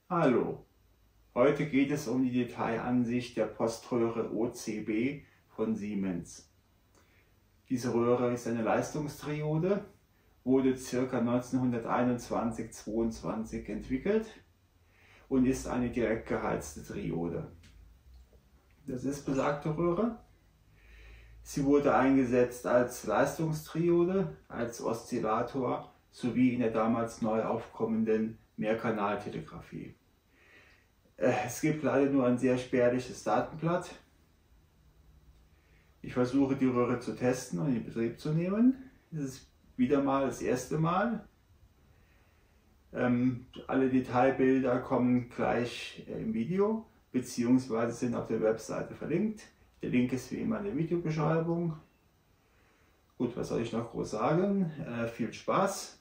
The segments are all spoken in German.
Hallo, heute geht es um die Detailansicht der Poströhre OCB von Siemens. Diese Röhre ist eine Leistungstriode, wurde ca. 1921-22 entwickelt und ist eine direkt geheizte Triode. Das ist besagte Röhre. Sie wurde eingesetzt als Leistungstriode, als Oszillator sowie in der damals neu aufkommenden Mehrkanaltelegrafie. Es gibt leider nur ein sehr spärliches Datenblatt. Ich versuche die Röhre zu testen und in Betrieb zu nehmen. Das ist wieder mal das erste Mal. Alle Detailbilder kommen gleich im Video bzw. sind auf der Webseite verlinkt. Der Link ist wie immer in der Videobeschreibung. Gut, was soll ich noch groß sagen? Viel Spaß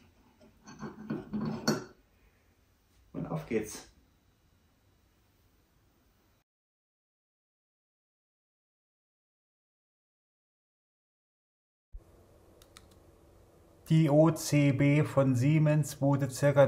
und auf geht's! Die OCB von Siemens wurde ca.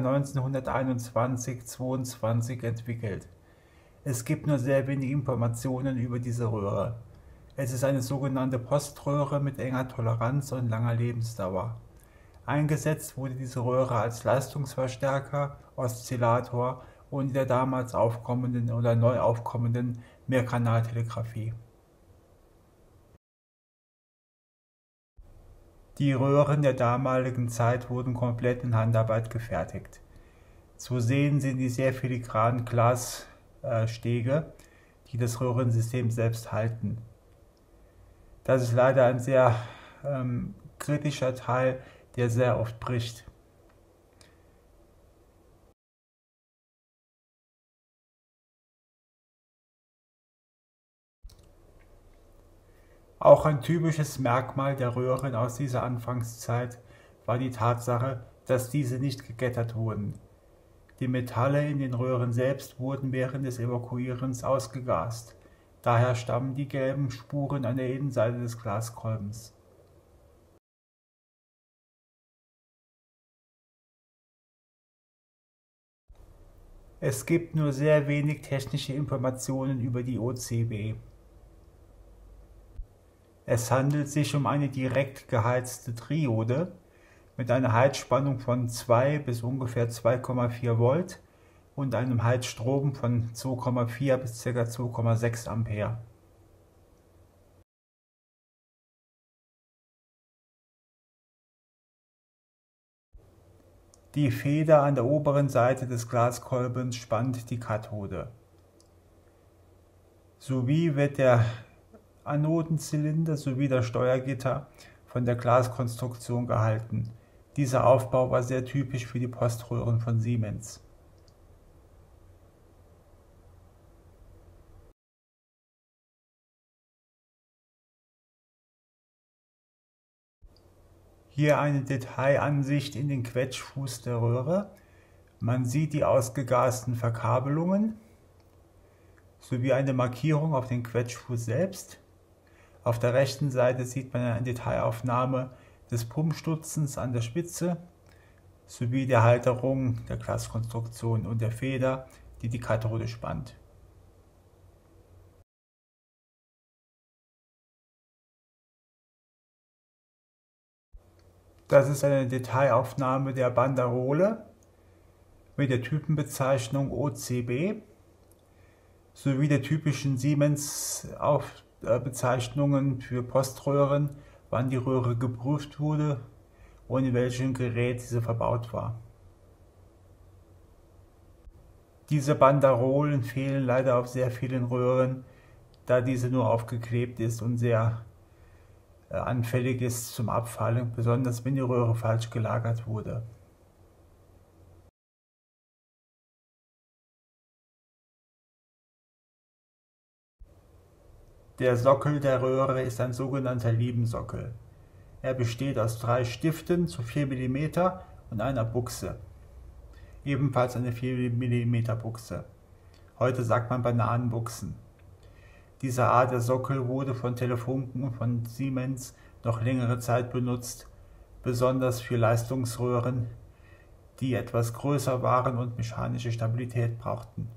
1921-22 entwickelt. Es gibt nur sehr wenig Informationen über diese Röhre. Es ist eine sogenannte Poströhre mit enger Toleranz und langer Lebensdauer. Eingesetzt wurde diese Röhre als Leistungsverstärker, Oszillator und in der damals aufkommenden oder neu aufkommenden Mehrkanaltelegrafie. Die Röhren der damaligen Zeit wurden komplett in Handarbeit gefertigt. Zu sehen sind die sehr filigranen Glasstege, die das Röhrensystem selbst halten. Das ist leider ein sehr kritischer Teil, der sehr oft bricht. Auch ein typisches Merkmal der Röhren aus dieser Anfangszeit war die Tatsache, dass diese nicht gegettert wurden. Die Metalle in den Röhren selbst wurden während des Evakuierens ausgegast. Daher stammen die gelben Spuren an der Innenseite des Glaskolbens. Es gibt nur sehr wenig technische Informationen über die OCB. Es handelt sich um eine direkt geheizte Triode mit einer Heizspannung von 2 bis ungefähr 2,4 Volt und einem Heizstrom von 2,4 bis ca. 2,6 Ampere. Die Feder an der oberen Seite des Glaskolbens spannt die Kathode. Sowie wird der Anodenzylinder sowie das Steuergitter von der Glaskonstruktion gehalten. Dieser Aufbau war sehr typisch für die Poströhren von Siemens. Hier eine Detailansicht in den Quetschfuß der Röhre. Man sieht die ausgegasten Verkabelungen sowie eine Markierung auf den Quetschfuß selbst. Auf der rechten Seite sieht man eine Detailaufnahme des Pumpstutzens an der Spitze sowie der Halterung der Glaskonstruktion und der Feder, die die Kathode spannt. Das ist eine Detailaufnahme der Banderole mit der Typenbezeichnung OCB sowie der typischen Siemens-Bezeichnungen für Poströhren, wann die Röhre geprüft wurde und in welchem Gerät diese verbaut war. Diese Banderolen fehlen leider auf sehr vielen Röhren, da diese nur aufgeklebt ist und sehr anfällig ist zum Abfallen, besonders wenn die Röhre falsch gelagert wurde. Der Sockel der Röhre ist ein sogenannter Liebensockel. Er besteht aus 3 Stiften zu 4 mm und einer Buchse. Ebenfalls eine 4 mm Buchse. Heute sagt man Bananenbuchsen. Diese Art der Sockel wurde von Telefunken von Siemens noch längere Zeit benutzt, besonders für Leistungsröhren, die etwas größer waren und mechanische Stabilität brauchten.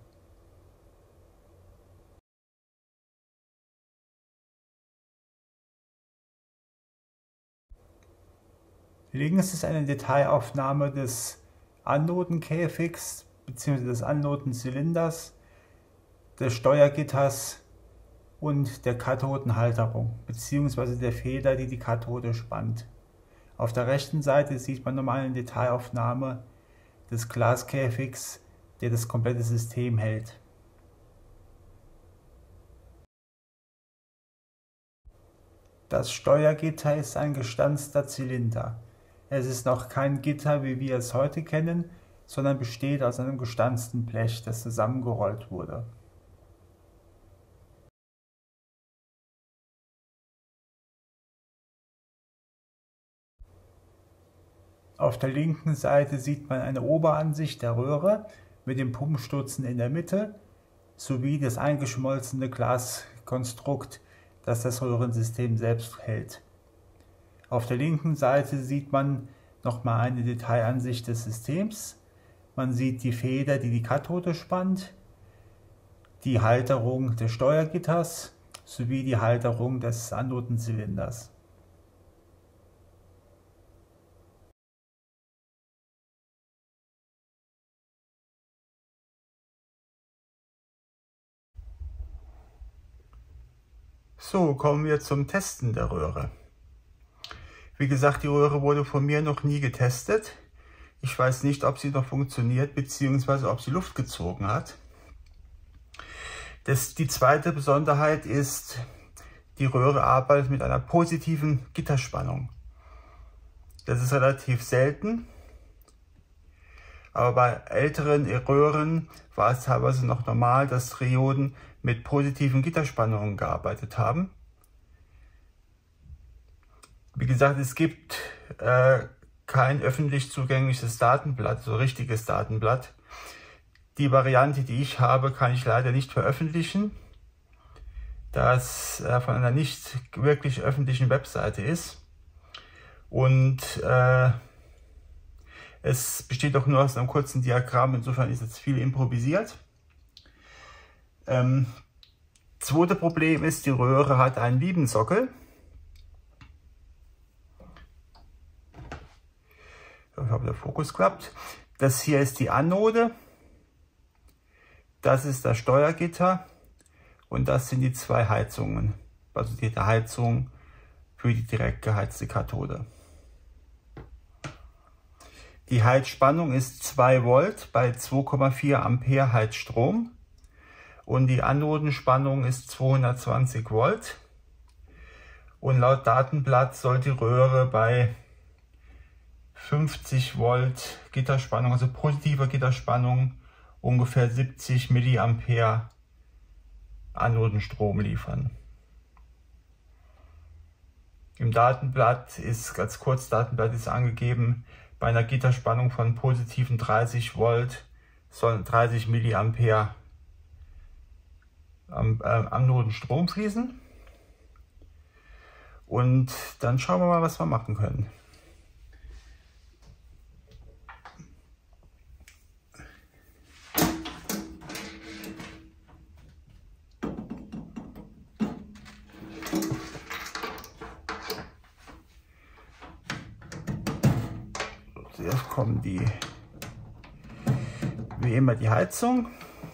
Links ist eine Detailaufnahme des Anodenkäfigs bzw. des Anodenzylinders, des Steuergitters und der Kathodenhalterung bzw. der Feder, die die Kathode spannt. Auf der rechten Seite sieht man nochmal eine Detailaufnahme des Glaskäfigs, der das komplette System hält. Das Steuergitter ist ein gestanzter Zylinder. Es ist noch kein Gitter, wie wir es heute kennen, sondern besteht aus einem gestanzten Blech, das zusammengerollt wurde. Auf der linken Seite sieht man eine Oberansicht der Röhre mit dem Pumpstutzen in der Mitte sowie das eingeschmolzene Glaskonstrukt, das das Röhrensystem selbst hält. Auf der linken Seite sieht man nochmal eine Detailansicht des Systems. Man sieht die Feder, die die Kathode spannt, die Halterung des Steuergitters sowie die Halterung des Anodenzylinders. So, kommen wir zum Testen der Röhre. Wie gesagt, die Röhre wurde von mir noch nie getestet. Ich weiß nicht, ob sie noch funktioniert bzw. ob sie Luft gezogen hat. Die zweite Besonderheit ist, die Röhre arbeitet mit einer positiven Gitterspannung. Das ist relativ selten, aber bei älteren Röhren war es teilweise noch normal, dass Trioden mit positiven Gitterspannungen gearbeitet haben. Wie gesagt, es gibt kein öffentlich zugängliches Datenblatt, so richtiges Datenblatt. Die Variante, die ich habe, kann ich leider nicht veröffentlichen, da es von einer nicht wirklich öffentlichen Webseite ist. Und es besteht auch nur aus einem kurzen Diagramm, insofern ist jetzt viel improvisiert. Zweite Problem ist, die Röhre hat einen Biebensockel. Ich hoffe, der Fokus klappt. Das hier ist die Anode, das ist das Steuergitter und das sind die zwei Heizungen, also die Heizung für die direkt geheizte Kathode. Die Heizspannung ist 2 Volt bei 2,4 Ampere Heizstrom und die Anodenspannung ist 220 Volt. Und laut Datenblatt soll die Röhre bei 50 Volt Gitterspannung, also positiver Gitterspannung, ungefähr 70 Milliampere Anodenstrom liefern. Im Datenblatt ist, als Kurzdatenblatt ist angegeben, bei einer Gitterspannung von positiven 30 Volt sollen 30 Milliampere Anodenstrom fließen. Und dann schauen wir mal, was wir machen können. Zuerst kommen wie immer die Heizung.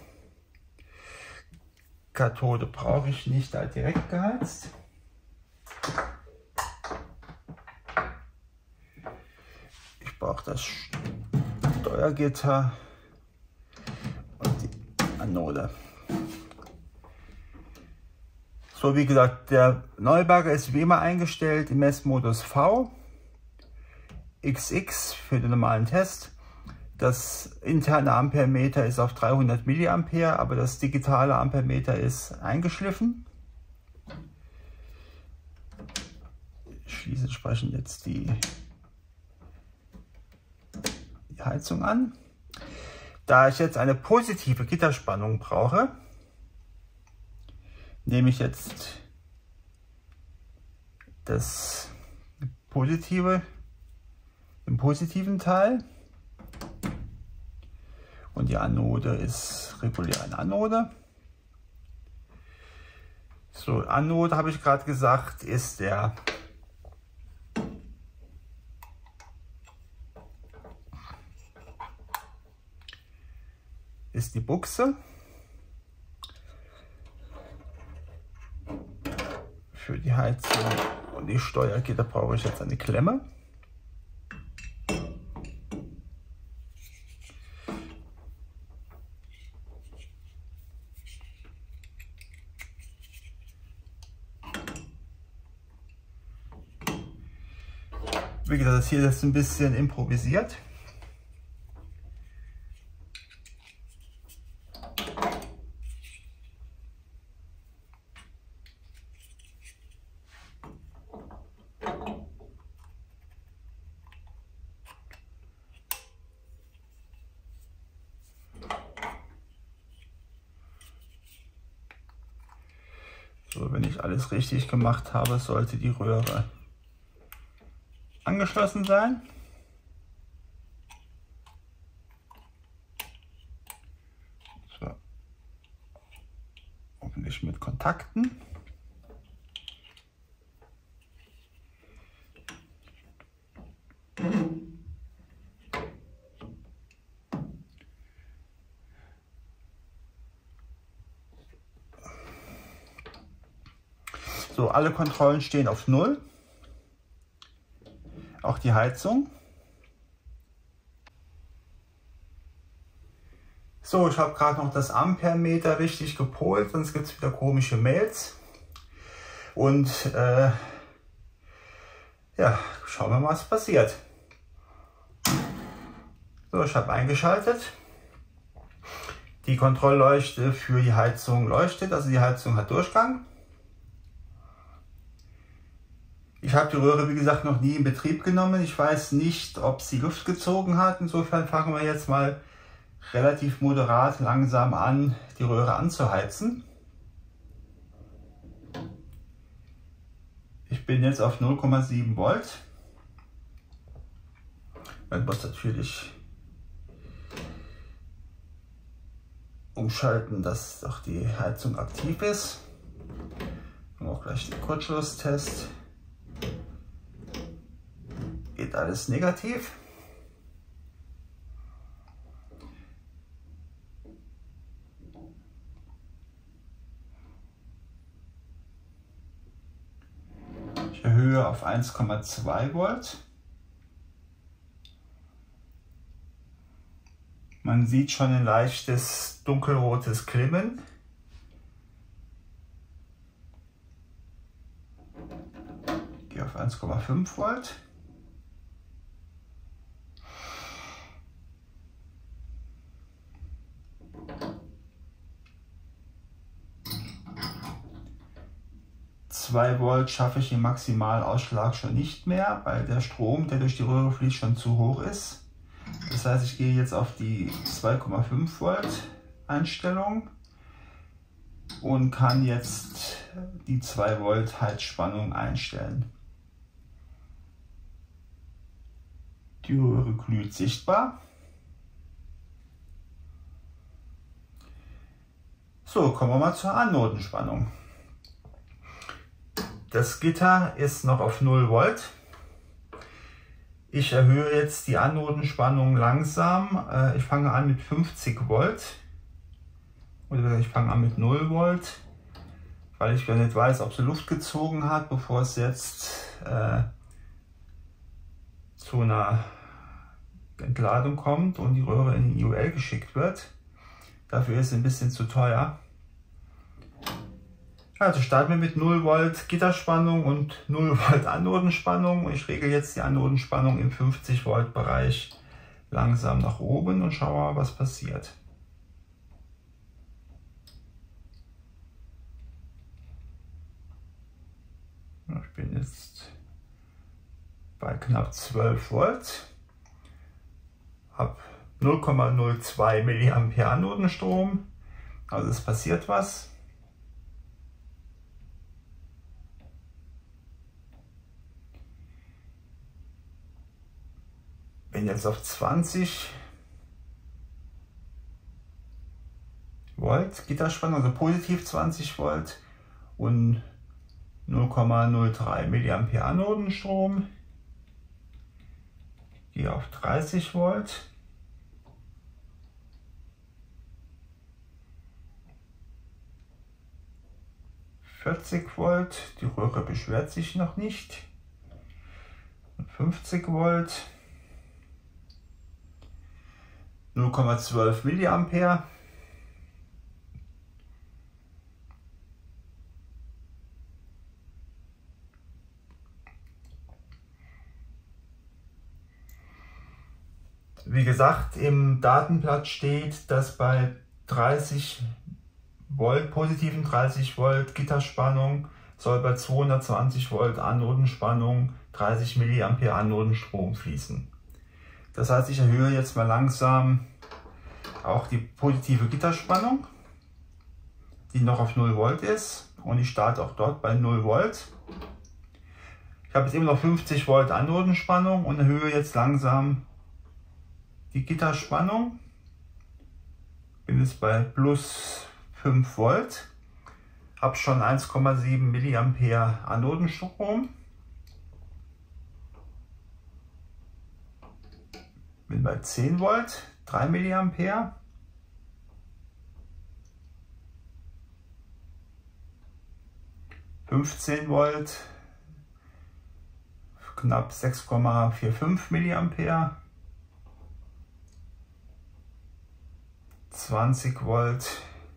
Kathode brauche ich nicht direkt geheizt. Ich brauche das Steuergitter und die Anode. So, wie gesagt, der Neubagger ist wie immer eingestellt im Messmodus V. XX für den normalen Test. Das interne Ampermeter ist auf 300 Milliampere, aber das digitale Ampermeter ist eingeschliffen. Ich schließe entsprechend jetzt die Heizung an. Da ich jetzt eine positive Gitterspannung brauche, nehme ich jetzt den positiven Teil Und die Anode ist regulär eine Anode. So, Anode habe ich gerade gesagt, ist die Buchse. Für die Heizung und die Steuergitter brauche ich jetzt eine Klemme. Wie gesagt, das hier ist ein bisschen improvisiert. So, wenn ich alles richtig gemacht habe, sollte die Röhre angeschlossen sein. So. Hoffentlich mit Kontakten. So, alle Kontrollen stehen auf 0. Auch die Heizung. So, ich habe gerade noch das Amperemeter richtig gepolt, sonst gibt es wieder komische Mails. Und ja, schauen wir mal, was passiert. So, ich habe eingeschaltet. Die Kontrollleuchte für die Heizung leuchtet, also die Heizung hat Durchgang. Ich habe die Röhre, wie gesagt, noch nie in Betrieb genommen. Ich weiß nicht, ob sie Luft gezogen hat. Insofern fangen wir jetzt mal relativ moderat langsam an, die Röhre anzuheizen. Ich bin jetzt auf 0,7 Volt. Man muss natürlich umschalten, dass auch die Heizung aktiv ist. Und auch gleich den Kurzschlusstest. Geht alles negativ. Ich erhöhe auf 1,2 Volt. Man sieht schon ein leichtes dunkelrotes Glimmen. Ich gehe auf 1,5 Volt. Volt schaffe ich den Maximalausschlag schon nicht mehr, weil der Strom, der durch die Röhre fließt, schon zu hoch ist. Das heißt, ich gehe jetzt auf die 2,5 Volt Einstellung und kann jetzt die 2 Volt Heizspannung einstellen. Die Röhre glüht sichtbar. So, kommen wir mal zur Anodenspannung. Das Gitter ist noch auf 0 Volt. Ich erhöhe jetzt die Anodenspannung langsam. Ich fange an mit 50 Volt. Oder ich fange an mit 0 Volt, weil ich ja nicht weiß, ob sie Luft gezogen hat, bevor es jetzt zu einer Entladung kommt und die Röhre in die IOL geschickt wird. Dafür ist es ein bisschen zu teuer. Also starten wir mit 0 Volt Gitterspannung und 0 Volt Anodenspannung. Ich regle jetzt die Anodenspannung im 50 Volt Bereich langsam nach oben und schaue mal, was passiert. Ich bin jetzt bei knapp 12 Volt, habe 0,02 mA Anodenstrom, also es passiert was. Bin jetzt auf 20. Volt Gitterspannung, also positiv 20 Volt und 0,03 Milliampere Anodenstrom. Gehe auf 30 Volt. Volt, die Röhre beschwert sich noch nicht. 50 Volt, 0,12 Milliampere. Wie gesagt, im Datenblatt steht, dass bei 30 Volt, positiven 30 Volt Gitterspannung soll bei 220 Volt Anodenspannung 30 Milliampere Anodenstrom fließen. Das heißt, ich erhöhe jetzt mal langsam auch die positive Gitterspannung, die noch auf 0 Volt ist, und ich starte auch dort bei 0 Volt. Ich habe jetzt immer noch 50 Volt Anodenspannung und erhöhe jetzt langsam die Gitterspannung. Bin jetzt bei plus 5 Volt, habe schon 1,7 Milliampere Anodenstrom. Bin bei 10 Volt, 3 Milliampere. Volt, knapp 6,45 Milliampere. 20 Volt,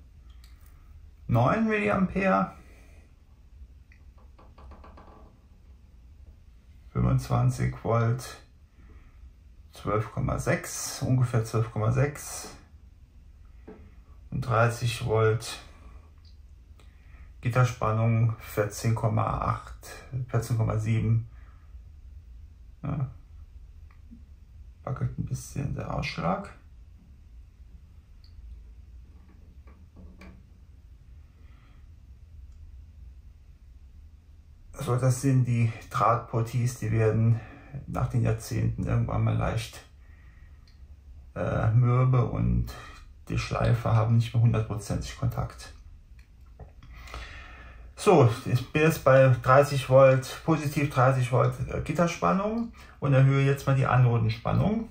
9 Milliampere. 25 Volt, 12,6, ungefähr 12,6. Und 30 Volt, Gitterspannung 14,8, 14,7. Ja, wackelt ein bisschen der Ausschlag. So, das sind die Drahtportis, die werden nach den Jahrzehnten irgendwann mal leicht mürbe und die Schleifer haben nicht mehr 100%ig Kontakt. So, ich bin jetzt bei 30 Volt, positiv 30 Volt Gitterspannung und erhöhe jetzt mal die Anodenspannung.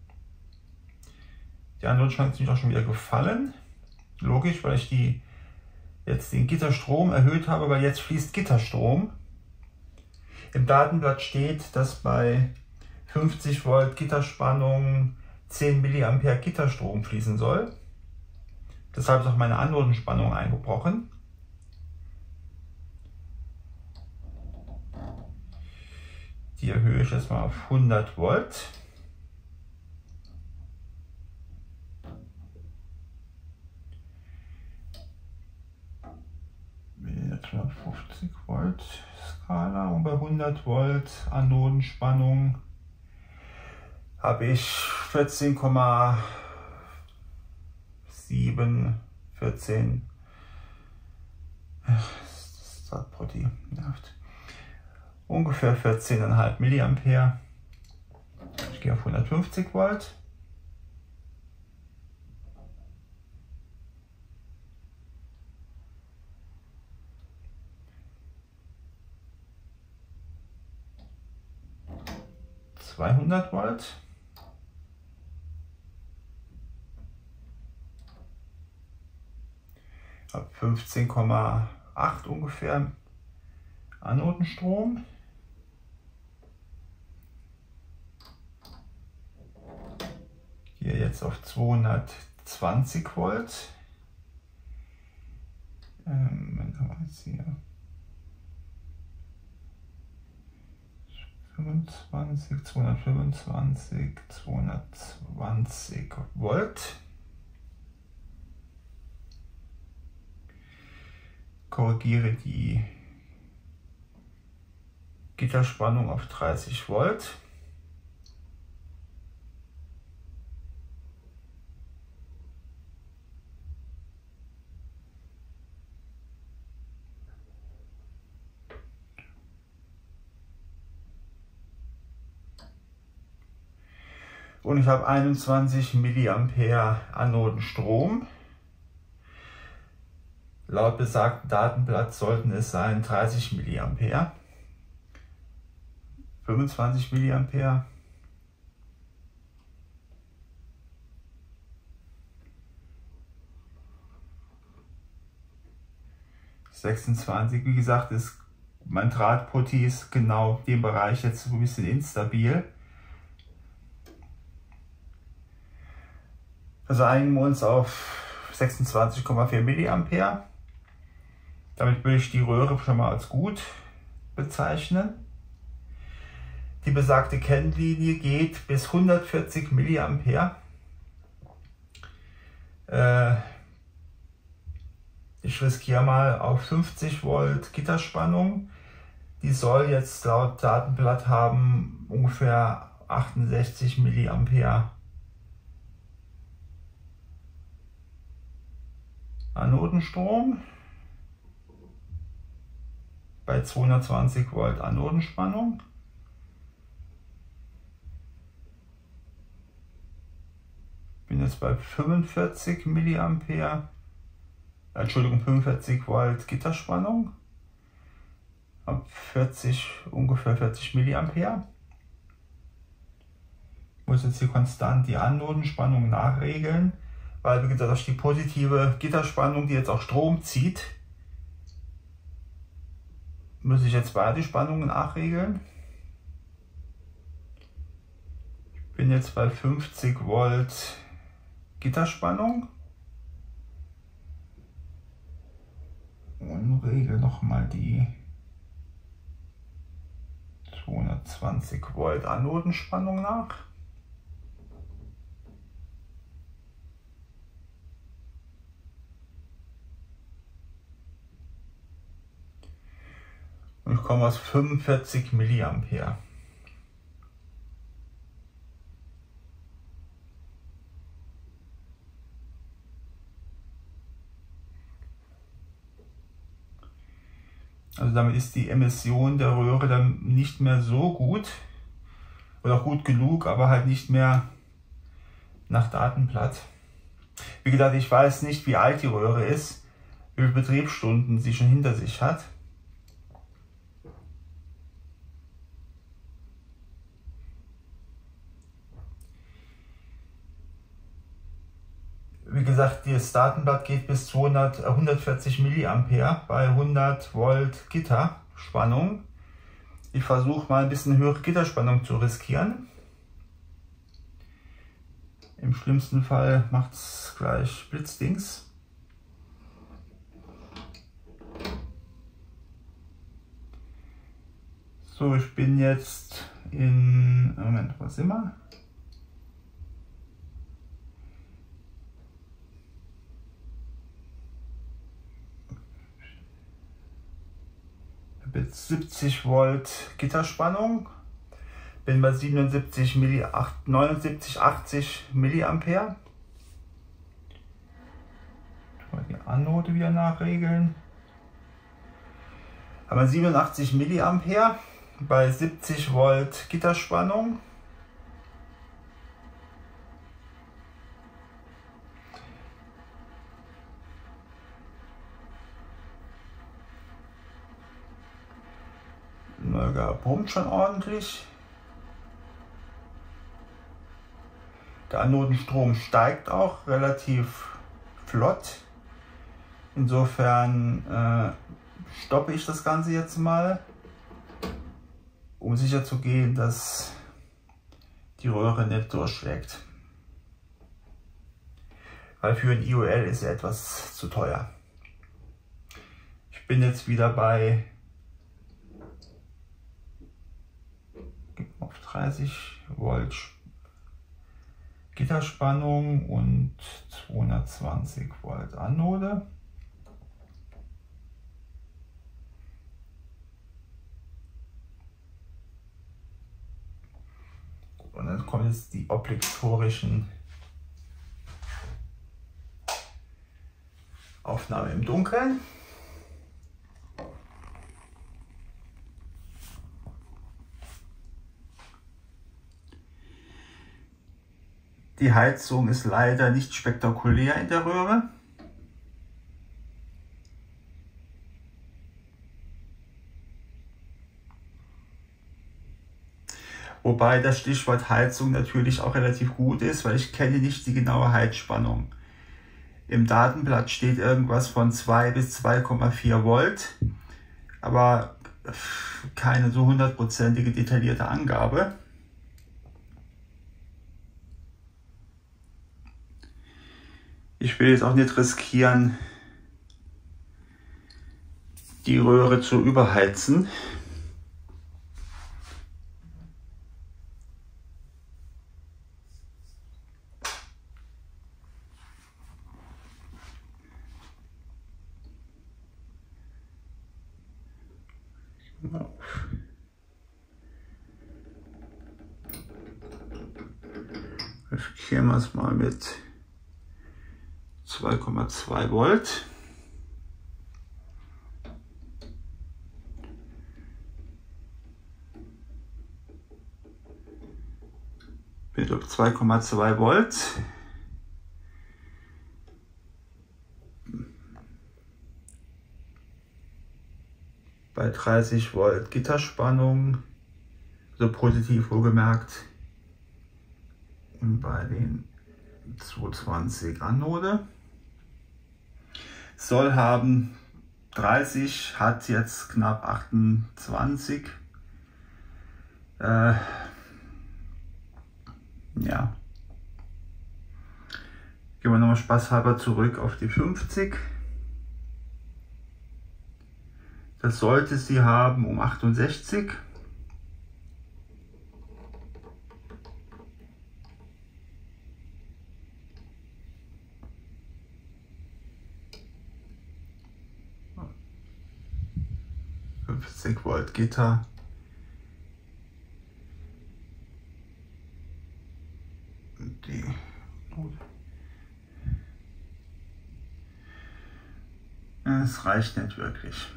Die Anodenspannung ist mir auch schon wieder gefallen. Logisch, weil ich jetzt den Gitterstrom erhöht habe, weil jetzt fließt Gitterstrom. Im Datenblatt steht, dass bei 50 Volt Gitterspannung 10 Milliampere Gitterstrom fließen soll. Deshalb ist auch meine Anodenspannung eingebrochen. Die erhöhe ich jetzt mal auf 100 Volt. Jetzt mal 50 Volt Skala und bei 100 Volt Anodenspannung habe ich 14,7, 14. Das Drahtporti nervt. Ungefähr 14,5 Milliampere. Ich gehe auf 150 Volt. Volt. Ab 15,8 ungefähr Anodenstrom. Hier jetzt auf 220 Volt. Dann haben wir jetzt hier 225, 220 Volt. Korrigiere die Gitterspannung auf 30 Volt. Und ich habe 21 Milliampere Anodenstrom. Laut besagtem Datenblatt sollten es sein 30 mA, 25 mA, 26. Wie gesagt, ist mein Drahtputti ist genau in dem Bereich jetzt so ein bisschen instabil. Also einigen wir uns auf 26,4 mA. Damit will ich die Röhre schon mal als gut bezeichnen. Die besagte Kennlinie geht bis 140 mA. Ich riskiere mal auf 50 Volt Gitterspannung. Die soll jetzt laut Datenblatt haben ungefähr 68 mA Anodenstrom bei 220 Volt Anodenspannung. Bin jetzt bei 45 mA, Entschuldigung, 45 Volt Gitterspannung. Ab ungefähr 40 mA. Ich muss jetzt hier konstant die Anodenspannung nachregeln, weil, wie gesagt, durch die positive Gitterspannung, die jetzt auch Strom zieht, muss ich jetzt beide Spannungen nachregeln. Ich bin jetzt bei 50 Volt Gitterspannung und regle nochmal die 220 Volt Anodenspannung nach. Und ich komme aus 45 mA. Also damit ist die Emission der Röhre dann nicht mehr so gut oder gut genug, aber halt nicht mehr nach Datenblatt. Wie gesagt, ich weiß nicht, wie alt die Röhre ist, wie viele Betriebsstunden sie schon hinter sich hat. Wie gesagt, das Datenblatt geht bis 140 mA bei 100 Volt Gitterspannung. Ich versuche mal ein bisschen höhere Gitterspannung zu riskieren. Im schlimmsten Fall macht es gleich Blitzdings. So, ich bin jetzt in, Moment, was sind wir? Jetzt 70 Volt Gitterspannung, bin bei 79, 79, 80 mA. Die Anode wieder nachregeln. Haben wir 87 mA bei 70 Volt Gitterspannung. Pumpt schon ordentlich. Der Anodenstrom steigt auch relativ flott. Insofern stoppe ich das Ganze jetzt mal, um sicher zu gehen, dass die Röhre nicht durchschlägt. Weil für ein IOL ist er etwas zu teuer. Ich bin jetzt wieder bei 30 Volt Gitterspannung und 220 Volt Anode. Und dann kommen jetzt die obligatorischen Aufnahmen im Dunkeln. Die Heizung ist leider nicht spektakulär in der Röhre. Wobei das Stichwort Heizung natürlich auch relativ gut ist, weil ich kenne nicht die genaue Heizspannung. Im Datenblatt steht irgendwas von 2 bis 2,4 Volt, aber keine so hundertprozentige detaillierte Angabe. Ich will jetzt auch nicht riskieren, die Röhre zu überheizen. Riskieren wir es mal mit 2,2 Volt. Mit 2,2 Volt. Bei 30 Volt Gitterspannung, so positiv wohlgemerkt, und bei den 220 Anode. Soll haben 30, hat jetzt knapp 28. Ja. Gehen wir nochmal spaßhalber zurück auf die 50. Das sollte sie haben um 68. Volt Gitter. Es reicht nicht wirklich.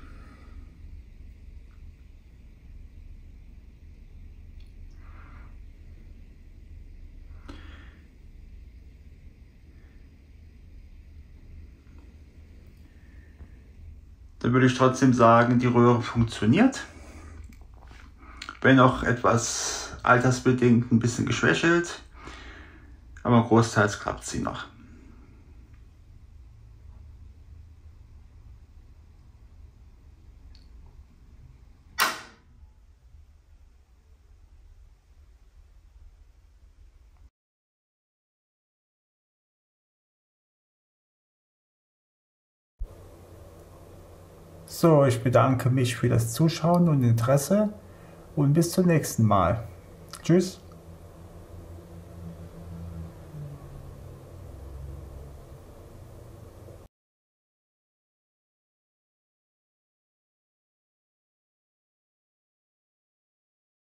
Da würde ich trotzdem sagen, die Röhre funktioniert. Wenn auch etwas altersbedingt ein bisschen geschwächelt, aber großteils klappt sie noch. So, ich bedanke mich für das Zuschauen und Interesse und bis zum nächsten Mal. Tschüss.